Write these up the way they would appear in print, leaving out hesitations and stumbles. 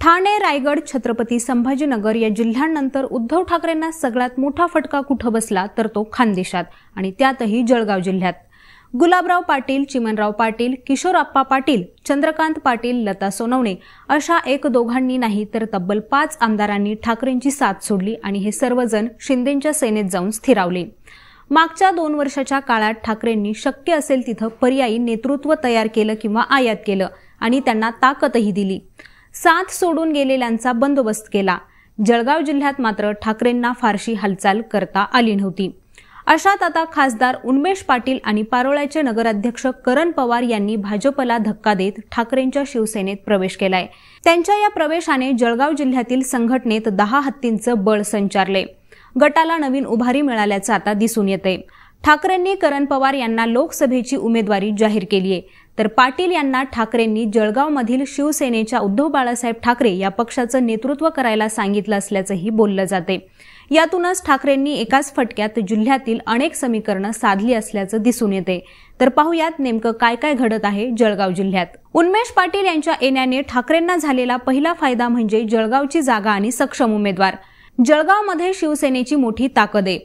ठाणे, रायगड, छत्रपती संभाजीनगर या जिल्ह्यांनंतर उद्धव ठाकरेंना सगळ्यात मोठा फटका कुठं बसला तर तो खानदेशात आणि त्यातही जळगाव जिल्ह्यात। गुलाबराव पाटील, चिमणराव पाटील, किशोरप्पा पाटील, चंद्रकांत पाटील, लता सोनवणे अशा एक दोघांनी नाही तर तब्बल 5 आमदारांनी ठाकरेंची साथ सोडली आणि हे सर्वजण शिंदेंच्या सेनेत जाऊन स्थिरावले। मागच्या 2 वर्षाच्या काळात ठाकरेंनी शक्य असेल तिथं पर्यायी नेतृत्व तयार केलं किंवा आयात केलं आणि त्यांना ताकदही दिली। साथ सोडून गेलेल्यांचा बंदोबस्त केला। जळगाव जिल्ह्यात मात्र ठाकरेंना फारशी हालचाल करता आली नव्हती। अशात आता खासदार उन्मेष पाटील आणि पारोळ्याचे नगराध्यक्ष करण पवार यांनी भाजपला धक्का देत ठाकरेंच्या शिवसेनेत प्रवेश केलाय। त्यांच्या या प्रवेशाने जळगाव जिल्ह्यातील संघटनेत 10 हत्तींचं बळ संचारले। गटाला नवीन उभारी मिळाल्याचं आता दिसून येतंय। ठाकरेंनी करण पवार यांना लोकसभेची उमेदवारी जाहीर केली आहे, तर पाटील यांना ठाकरेंनी जळगावमधील शिवसेनेच्या उद्धव बाळासाहेब ठाकरे या पक्षाचं नेतृत्व करायला सांगितलं असल्याचंही बोललं जाते। यातूनच ठाकरेंनी एकाच फटक्यात जिल्ह्यातील अनेक समीकरणं साधली असल्याचं दिसून येते। तर पाहूयात नेमकं काय काय घडत आहे जळगाव जिल्ह्यात। उन्मेष पाटील यांच्या येण्याने ठाकरेंना झालेला पहिला फायदा म्हणजे जळगावची जागा आणि सक्षम उमेदवार। जळगावमध्ये शिवसेनेची मोठी ताकद आहे।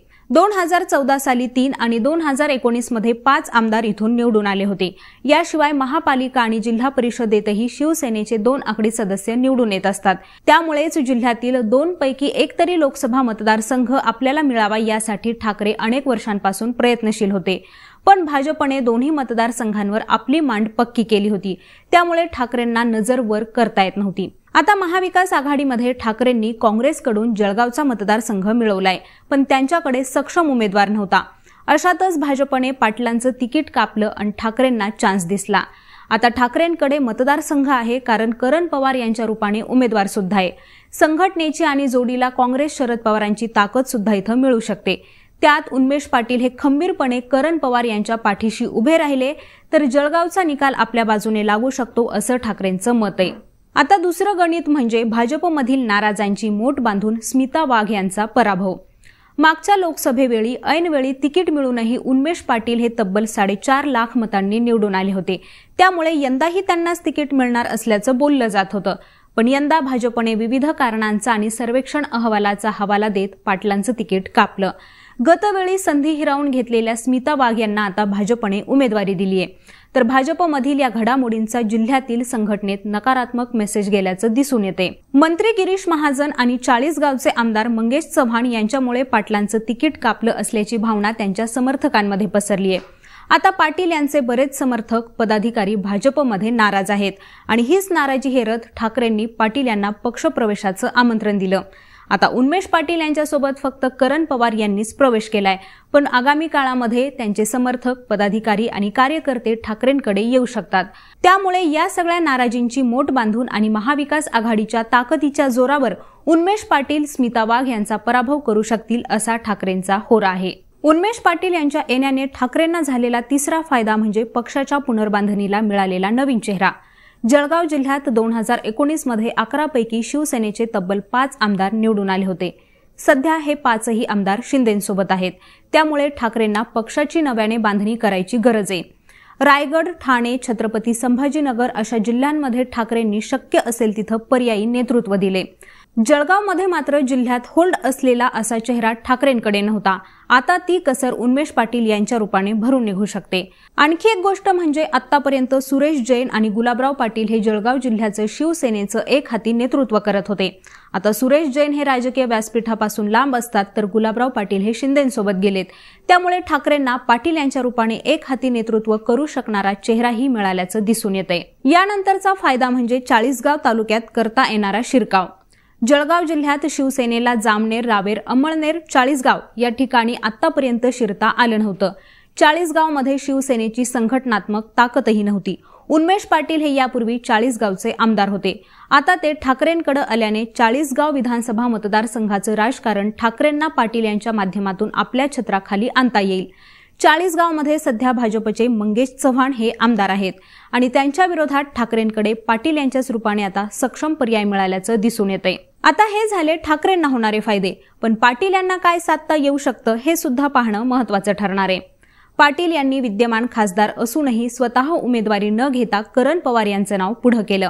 2014 साली 3 आणि 2019 मध्ये 5 आमदार इथून निवडून आले होते। याशिवाय महापालिका आणि जिल्हा परिषदेतही शिवसेनेचे 2 आकडी सदस्य निवडून येत असतात। त्यामुळेच जिल्ह्यातील 2 पैकी एक तरी लोकसभा मतदारसंघ आपल्याला मिळावा यासाठी ठाकरे अनेक वर्षांपासून प्रयत्नशील होते। पण भाजपने दोन्ही मतदारसंघांवर आपली मांड पक्की केली होती, त्यामुळे ठाकरेंना नजर वर करता येत नव्हती। आता महाविकास आघाडीमध्ये ठाकरेंनी काँग्रेसकडून जळगावचा मतदारसंघ मिळवलाय, पण त्यांच्याकडे सक्षम उमेदवार नव्हता। अशातच भाजपने पाटलांचं तिकीट कापलं आणि ठाकरेंना चान्स दिसला। आता ठाकरेंकडे मतदारसंघ आहे, कारण करण पवार यांच्या रूपाने उमेदवार सुद्धा आहे। संघटनेची आणि जोडीला काँग्रेस शरद पवारांची ताकद सुद्धा इथं मिळू शकते। त्यात उन्मेष पाटील हे खंबीरपणे करण पवार यांच्या पाठीशी उभे राहिले तर जळगावचा निकाल आपल्या बाजूने लागू शकतो असं ठाकरेंचं मत आहे। आता दुसरं गणित म्हणजे भाजपमधील नाराजांची मोट बांधून स्मिता वाघ यांचा पराभव। मागच्या लोकसभेवेळी ऐनवेळी तिकीट मिळूनही उन्मेष पाटील हे तब्बल 4.5 लाख मतांनी निवडून आले होते। त्यामुळे यंदाही त्यांनाच तिकीट मिळणार असल्याचं बोललं जात होतं। पण यंदा भाजपने विविध कारणांचा आणि सर्वेक्षण अहवालाचा हवाला देत पाटलांचं तिकीट कापलं। गतवेळी संधी हिरावून घेतलेल्या स्मिता वाघ यांना आता भाजपने उमेदवारी दिली आहे। तर भाजपमधील या घडामोडींचा जिल्ह्यातील संघटनेत नकारात्मक मेसेज गेल्याचं दिसून येते। मंत्री गिरीश महाजन आणि 40 गावचे आमदार मंगेश चव्हाण यांच्यामुळे पाटलांचं तिकीट कापलं असल्याची भावना त्यांच्या समर्थकांमध्ये पसरली आहे। आता पाटील यांचे बरेच समर्थक पदाधिकारी भाजपमध्ये नाराज आहेत आणि हीच नाराजी हेरत ठाकरेंनी पाटील यांना पक्षप्रवेशाचं आमंत्रण दिलं। आता उन्मेष पाटील यांच्यासोबत फक्त करण पवार यांनीच प्रवेश केलाय, पण आगामी काळामध्ये त्यांचे समर्थक, पदाधिकारी आणि कार्यकर्ते ठाकरेंकडे येऊ शकतात। त्यामुळे या सगळ्या नाराजींची मोट बांधून आणि महाविकास आघाडीच्या ताकदीच्या जोरावर उन्मेष पाटील, स्मिता वाघ यांचा पराभव करू शकतील असा ठाकरेंचा होरा आहे। उन्मेष पाटील यांच्या येण्याने ठाकरेंना झालेला तिसरा फायदा म्हणजे पक्षाच्या पुनर्बांधणीला मिळालेला नवीन चेहरा। जळगाव जिल्ह्यात 2019 मध्ये 11 पैकी शिवसेनेचे तब्बल 5 आमदार निवडून आले होते। सध्या हे 5ही आमदार शिंदेंसोबत आहेत, त्यामुळे ठाकरेंना पक्षाची नव्याने बांधणी करायची गरज आहे। रायगड, ठाणे, छत्रपती संभाजीनगर अशा जिल्ह्यांमध्ये ठाकरेंनी शक्य असेल तिथं पर्यायी नेतृत्व दिले। जळगावमध्ये मात्र जिल्ह्यात होल्ड असलेला असा चेहरा ठाकरेंकडे नव्हता। आता ती कसर उन्मेष पाटील यांच्या रूपाने भरून निघू शकते। आणखी एक गोष्ट म्हणजे आतापर्यंत सुरेश जैन आणि गुलाबराव पाटील हे जळगाव जिल्ह्याचं शिवसेनेचं एक हाती नेतृत्व करत होते। आता सुरेश जैन हे राजकीय व्यासपीठापासून लांब असतात, तर गुलाबराव पाटील हे शिंदेंसोबत गेलेत। त्यामुळे ठाकरेंना पाटील यांच्या रूपाने एक हाती नेतृत्व करू शकणारा चेहराही मिळाल्याचं दिसून येतंय। यानंतरचा फायदा म्हणजे 40गाव तालुक्यात करता येणारा शिरकाव। जळगाव जिल्ह्यात शिवसेनेला जामनेर, रावेर, अमळनेर, 40गाव या ठिकाणी आतापर्यंत शिरता आलं नव्हतं। 40गावमध्ये शिवसेनेची संघटनात्मक ताकदही नव्हती। उन्मेष पाटील हे यापूर्वी 40गावचे आमदार होते। आता ते ठाकरेंकडे आल्याने 40गाव विधानसभा मतदारसंघाचं राजकारण ठाकरेंना पाटील यांच्या माध्यमातून आपल्या छत्राखाली आणता येईल। 40गावमध्ये सध्या भाजपचे मंगेश चव्हाण हे आमदार आहेत आणि त्यांच्या विरोधात ठाकरेंकडे पाटील यांच्याच रूपाने आता सक्षम पर्याय मिळाल्याचं दिसून येतंय। आता हे झाले ठाकरेंना होणारे फायदे, पण पाटील यांना काय साधता येऊ शकतं हे सुद्धा पाहणं महत्त्वाचं ठरणार आहे। पाटील यांनी विद्यमान खासदार असूनही स्वतः उमेदवारी न घेता करण पवार यांचं नाव पुढे केलं।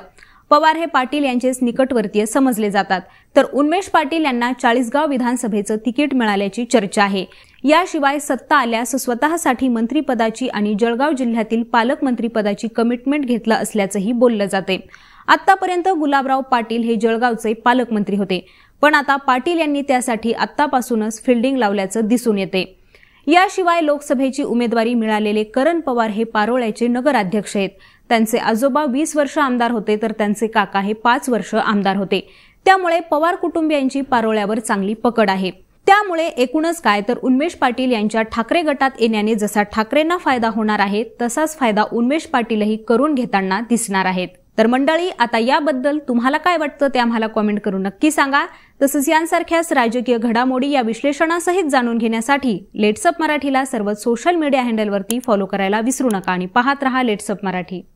पवार हे पाटील यांचेच निकटवर्तीय समजले जातात, तर उन्मेष पाटील यांना चाळीसगाव विधानसभेचं तिकीट मिळाल्याची चर्चा आहे। याशिवाय सत्ता आल्यास स्वतःसाठी मंत्रिपदाची आणि जळगाव जिल्ह्यातील पालकमंत्रीपदाची कमिटमेंट घेतलं असल्याचंही बोललं जाते। आतापर्यंत गुलाबराव पाटील हे जळगावचे पालकमंत्री होते, पण आता पाटील यांनी त्यासाठी आतापासूनच फिल्डिंग लावल्याचं दिसून येते। याशिवाय लोकसभेची उमेदवारी मिळालेले करण पवार हे पारोळ्याचे नगराध्यक्ष आहेत। त्यांचे आजोबा 20 वर्ष आमदार होते, तर त्यांचे काका हे 5 वर्ष आमदार होते। त्यामुळे पवार कुटुंबियांची पारोळ्यावर चांगली पकड आहे। त्यामुळे एकूणच काय तर उन्मेष पाटील यांच्या ठाकरे गटात येण्याने जसा ठाकरेंना फायदा होणार आहे, तसाच फायदा उन्मेष पाटीलही करून घेताना दिसणार आहेत। तर मंडळी, आता याबद्दल तुम्हाला काय वाटतं ते आम्हाला कॉमेंट करून नक्की सांगा। तसंच यांसारख्याच राजकीय घडामोडी या विश्लेषणासहित जाणून घेण्यासाठी लेट्स अप मराठीला सर्व सोशल मीडिया हँडलवरती फॉलो करायला विसरू नका आणि पाहत रहा लेट्स अप मराठी।